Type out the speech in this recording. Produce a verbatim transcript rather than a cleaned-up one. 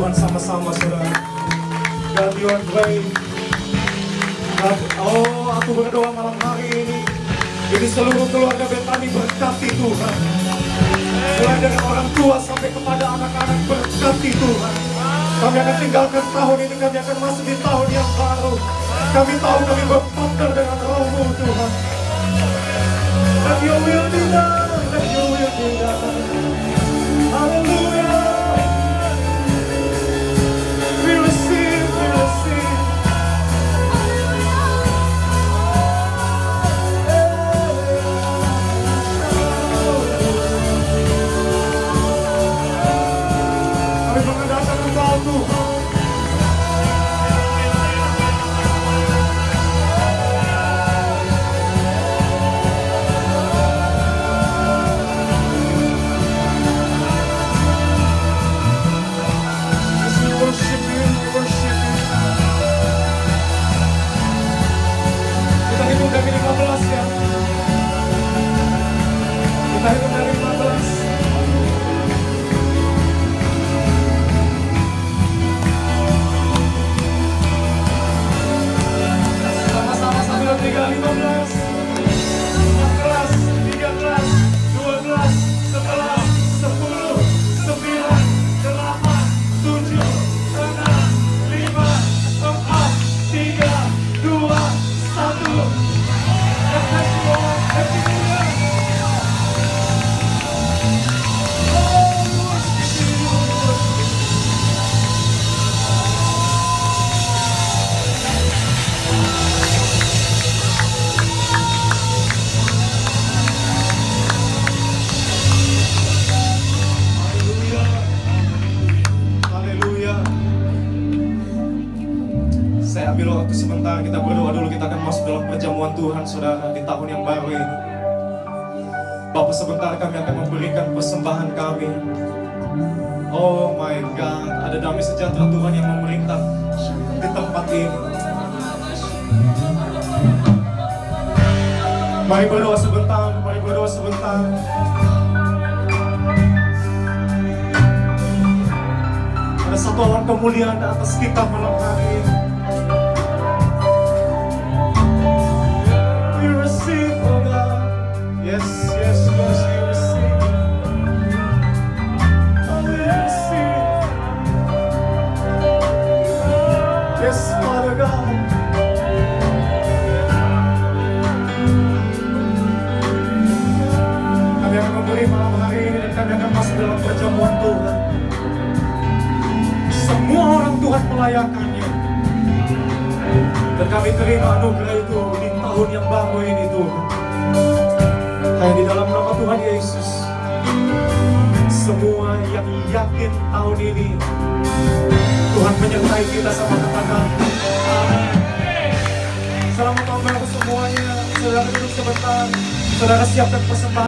Tuhan sama-sama, saudara. God, you are great. God, oh, aku berdoa malam hari ini, jadi seluruh keluarga Betani berkati Tuhan. Mulai dari orang tua sampai kepada anak-anak, berkati Tuhan. Kami akan tinggalkan tahun ini, kami akan masuk di tahun yang baru. Kami tahu kami berpartner dengan Roh-Mu, Tuhan. Let your will be done, let your will be done. Hallelujah. We receive, we receive. Kami mengandalkan Engkau, Tuhan. Kita hitung dari lima belas ya. Kita hitung dari lima belas. Sama-sama sambil tiga, lima belas, empat belas, tiga belas, dua belas, sebelas, sepuluh, sembilan, delapan, tujuh, enam, lima, empat, tiga, dua, satu. Saya ambil waktu sebentar, kita berdoa dulu, kita akan masuk dalam perjamuan Tuhan, saudara, di tahun yang baru ini. Bapak, sebentar kami akan memberikan persembahan kami. Oh my God, ada damai sejahtera Tuhan yang memerintah di tempat ini. Mari berdoa sebentar, mari berdoa sebentar. Ada satu awan kemuliaan di atas kita malam hari ini. Yes, yes, yes, we receive. Oh, we receive. Yes, Father God. Kami akan memberi malam hari ini dan kami akan masuk dalam perjamuan Tuhan. Semua orang Tuhan melayakannya. Dan kami terima anugerah itu di tahun yang baru ini, Tuhan. Hanya di dalam nama Tuhan Yesus, semua yang yakin tahun ini Tuhan menyertai kita sama katakan amin. Selamat tahun baru semuanya. Saudara duduk sebentar, saudara siapkan persembahan.